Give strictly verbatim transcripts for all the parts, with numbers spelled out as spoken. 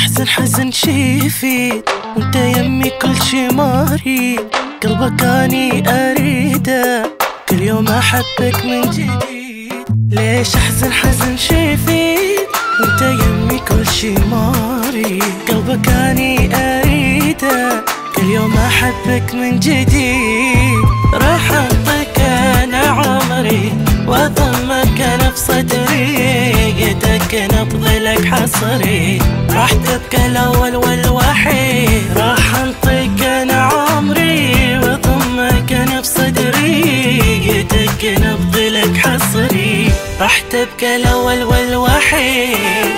احزن حزن شي يفيد وانت يمي كل شي مريض، قلبك اني اريده كل يوم احبك من جديد. ليش احزن حزن شي يفيد وانت يمي كل شي مريض، قلبك اني اريده كل يوم احبك من جديد. راح انطيك انا عمري واضمك انا في صدري، يدك نبض لك حصري راح تبقى الاول والوحيد. راح انطيك انا عمري واضمك انا في صدري، يدك نبض لك حصري راح تبقى الاول والوحيد.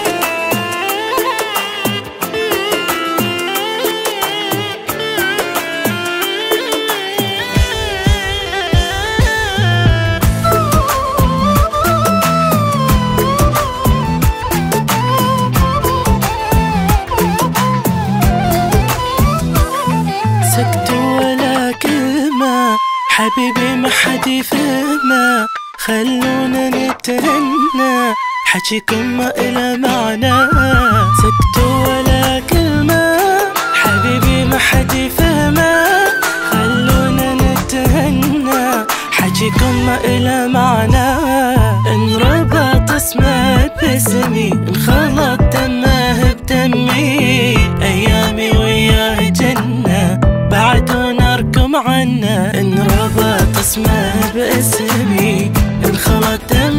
سكت ولا كلمة حبيبي ما حد يفهمه، خلونا نترنى حكيكم ما إله معنى. سكت ولا كلمة حبيبي ما حد يفهمه، خلونا نتهنى حكيكم ما إله معنى. انربط اسمه باسمي انخلط دمه بدمي، ايامي وياه جنة بعد ونركم عنا. انربط اسمه باسمي انخلط دمه